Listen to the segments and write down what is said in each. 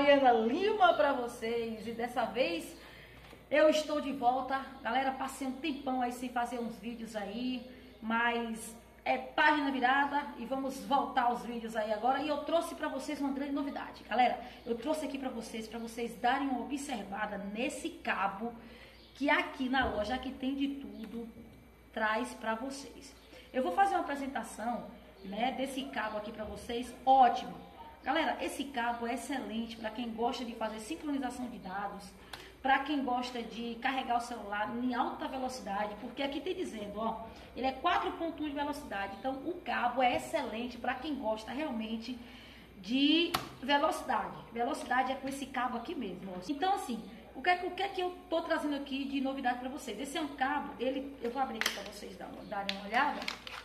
Mariana Lima para vocês. E dessa vez eu estou de volta. Galera, passei um tempão aí sem fazer uns vídeos aí, mas é página virada e vamos voltar aos vídeos aí agora. E eu trouxe para vocês uma grande novidade. Galera, eu trouxe aqui para vocês darem uma observada nesse cabo que aqui na loja, aqui tem de tudo, traz para vocês. Eu vou fazer uma apresentação, né, desse cabo aqui para vocês. Ótimo. Galera, esse cabo é excelente para quem gosta de fazer sincronização de dados, para quem gosta de carregar o celular em alta velocidade, porque aqui tem dizendo, ó, ele é 4.1 de velocidade. Então o cabo é excelente para quem gosta realmente de velocidade. Velocidade é com esse cabo aqui mesmo, ó. Então assim, o que é que eu tô trazendo aqui de novidade para vocês? Esse é um cabo, eu vou abrir aqui para vocês darem uma olhada.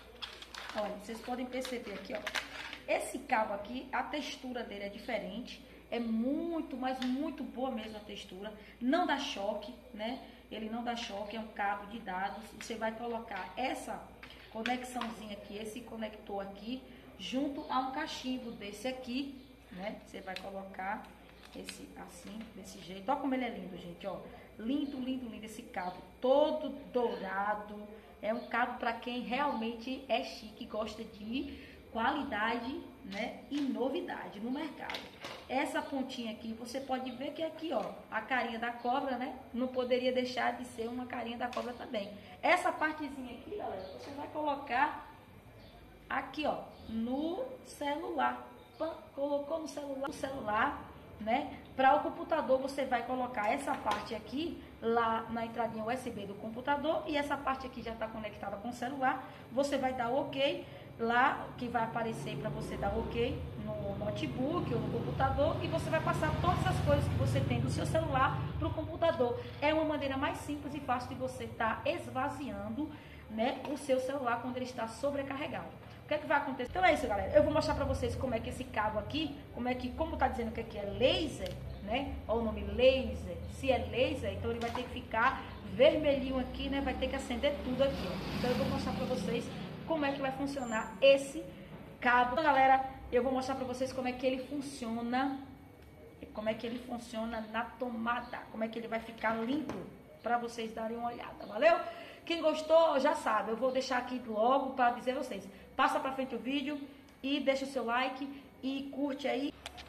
Olha, vocês podem perceber aqui, ó. Esse cabo aqui, a textura dele é diferente. É muito, mas muito boa mesmo a textura. Não dá choque, né? Ele não dá choque, é um cabo de dados. Você vai colocar essa conexãozinha aqui, esse conector aqui, junto a um cachimbo desse aqui, né? Você vai colocar esse assim, desse jeito. Olha como ele é lindo, gente, ó. Lindo, lindo, lindo esse cabo, todo dourado. É um cabo para quem realmente é chique, gosta de qualidade, né, e novidade no mercado. Essa pontinha aqui, você pode ver que aqui, ó, a carinha da cobra, né, não poderia deixar de ser uma carinha da cobra também. Essa partezinha aqui, galera, você vai colocar aqui, ó, no celular. Colocou no celular, né? Para o computador você vai colocar essa parte aqui lá na entradinha USB do computador, e essa parte aqui já está conectada com o celular. Você vai dar OK lá, que vai aparecer para você dar OK no notebook ou no computador, e você vai passar todas as coisas que você tem do seu celular para o computador. É uma maneira mais simples e fácil de você estar esvaziando, né, o seu celular quando ele está sobrecarregado. O que é que vai acontecer? Então é isso, galera. Eu vou mostrar pra vocês como é que esse cabo aqui, como tá dizendo que aqui é laser, né? Olha o nome laser. Se é laser, então ele vai ter que ficar vermelhinho aqui, né? Vai ter que acender tudo aqui, ó. Então eu vou mostrar pra vocês como é que vai funcionar esse cabo. Então, galera, eu vou mostrar pra vocês como é que ele funciona, na tomada, como é que ele vai ficar limpo, para vocês darem uma olhada, valeu? Quem gostou já sabe, eu vou deixar aqui logo para dizer a vocês. Passa para frente o vídeo e deixa o seu like e curte aí.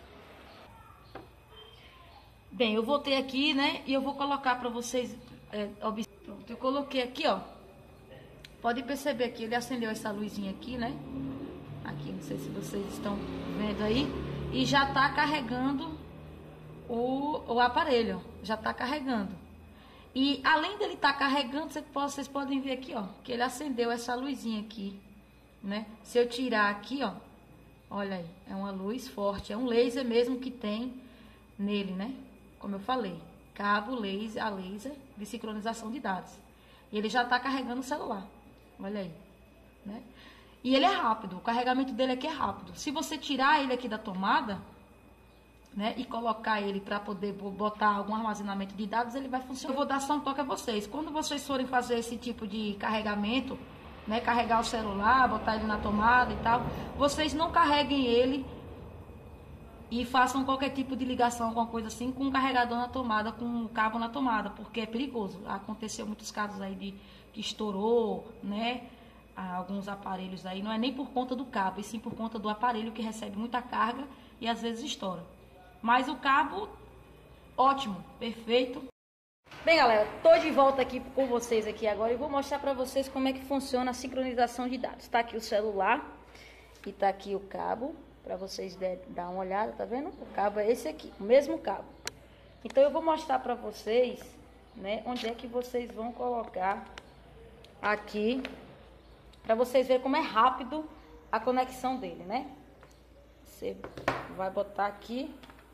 Bem, eu voltei aqui, né, e eu vou colocar para vocês, pronto, eu coloquei aqui, ó. Pode perceber que ele acendeu essa luzinha aqui, né? Aqui, não sei se vocês estão vendo aí. E já tá carregando o aparelho, ó. Já tá carregando. E além dele estar carregando, vocês podem ver aqui, ó, que ele acendeu essa luzinha aqui, né? Se eu tirar aqui, ó, olha aí, é uma luz forte, é um laser mesmo que tem nele, né? Como eu falei, cabo laser, a laser de sincronização de dados. E ele já tá carregando o celular, olha aí, né? E ele é rápido, o carregamento dele aqui é rápido. Se você tirar ele aqui da tomada, né, e colocar ele para poder botar algum armazenamento de dados, ele vai funcionar. Eu vou dar só um toque a vocês. Quando vocês forem fazer esse tipo de carregamento, né, carregar o celular, botar ele na tomada e tal, vocês não carreguem ele e façam qualquer tipo de ligação, alguma coisa assim, com o carregador na tomada, com o cabo na tomada, porque é perigoso. Aconteceu muitos casos aí de que estourou, né, alguns aparelhos aí, não é nem por conta do cabo, e sim por conta do aparelho que recebe muita carga e às vezes estoura. Mas o cabo, ótimo, perfeito. Bem, galera, tô de volta aqui com vocês aqui agora e vou mostrar pra vocês como é que funciona a sincronização de dados. Tá aqui o celular e tá aqui o cabo, pra vocês dar uma olhada, tá vendo? O cabo é esse aqui, o mesmo cabo. Então eu vou mostrar pra vocês, né, onde é que vocês vão colocar aqui, pra vocês verem como é rápido a conexão dele, né? Você vai botar aqui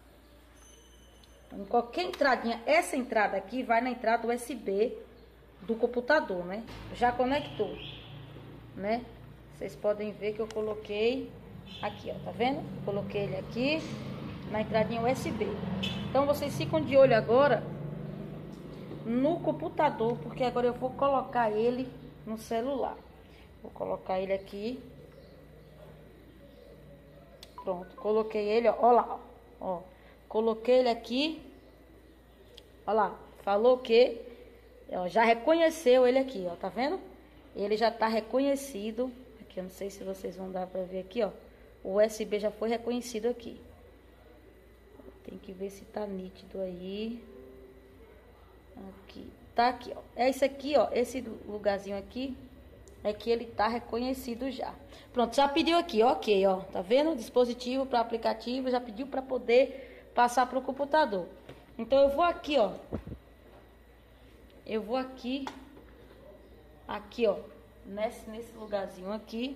em qualquer entradinha. Essa entrada aqui vai na entrada USB do computador, né? Já conectou, né? Vocês podem ver que eu coloquei aqui, ó, tá vendo? Eu coloquei ele aqui na entradinha USB. Então vocês ficam de olho agora no computador, porque agora eu vou colocar ele no celular. Vou colocar ele aqui. Pronto, coloquei ele, ó lá, ó. Coloquei ele aqui. Olha lá, falou que ó, já reconheceu ele aqui, ó, tá vendo? Ele já tá reconhecido. Aqui, eu não sei se vocês vão dar pra ver aqui, ó. O USB já foi reconhecido aqui. Tem que ver se tá nítido aí. Aqui, tá aqui, ó. É isso aqui, ó, esse lugarzinho aqui é que ele tá reconhecido já. Pronto, já pediu aqui, ok, ó. Tá vendo? Dispositivo para aplicativo, já pediu para poder passar pro computador. Então eu vou aqui, ó. Eu vou aqui, ó, nesse lugarzinho aqui.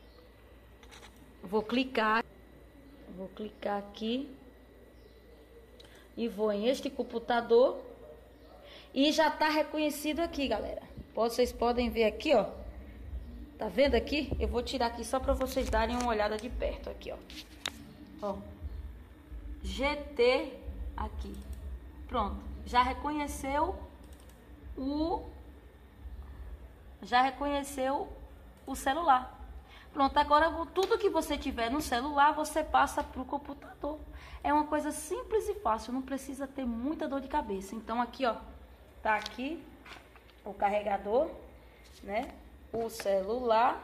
Vou clicar aqui e vou em este computador e já tá reconhecido aqui, galera. Vocês podem ver aqui, ó. Tá vendo aqui? Eu vou tirar aqui só para vocês darem uma olhada de perto aqui, ó. Ó. GT aqui. Pronto. Já reconheceu o celular. Pronto, agora tudo que você tiver no celular, você passa pro computador. É uma coisa simples e fácil, não precisa ter muita dor de cabeça. Então aqui, ó, tá aqui o carregador, né? O celular.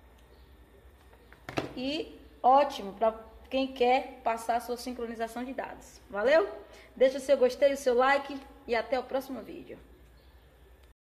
E ótimo para quem quer passar a sua sincronização de dados. Valeu? Deixa o seu gostei, o seu like e até o próximo vídeo.